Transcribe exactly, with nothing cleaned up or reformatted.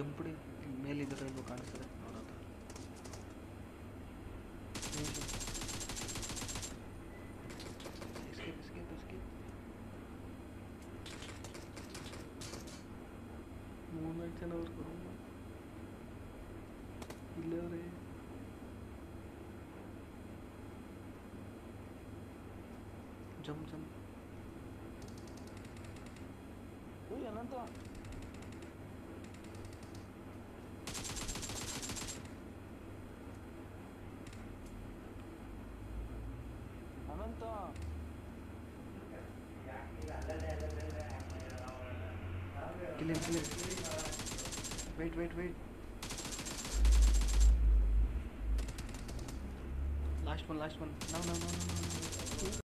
ಜಂಪುಡಿ ಮೇಲಿದ್ದರೆ ಎಲ್ಲೋ ಕಾಣಿಸ್ತದೆ ನೋಡೋದು. Escape escape escape. ಮೂರ್ನಾಲ್ಕು ಜನ ಅವ್ರು ಇಲ್ಲೇ ಅವ್ರೆ. Jump jump. ಓಯ್ ಅನಂತ ಅನಂತ Kill him, kill him. Wait, wait, wait. Last one, last one. No, no, no, no, no, no.